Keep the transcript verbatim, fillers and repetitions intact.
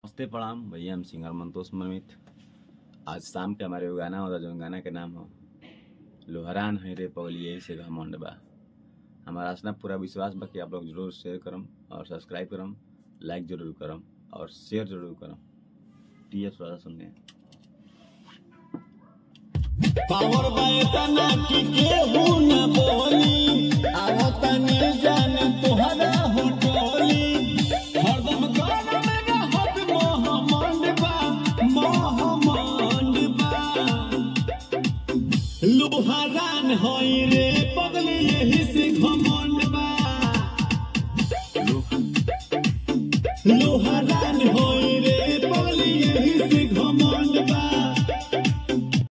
नमस्ते प्रणाम भैया, हम सिंगर मंतोष ममित। आज शाम के हमारे वो गाना होता जो गाना के नाम हो लोहरान है रे पगली यही से घमंड बा। हमारा आसना पूरा विश्वास बा कि आप लोग जरूर शेयर करम और सब्सक्राइब करम, लाइक जरूर करम और शेयर जरूर करम। टीएस वाला सुनने पावर बाय तना की केहू न बोली आवत ने जाने तोहरा हो टोली हरदम गाना में रहत मोहम्मद बा मोहम्मद बा लोहरान होई रे पगली यही से घमंड बा लोहरान होई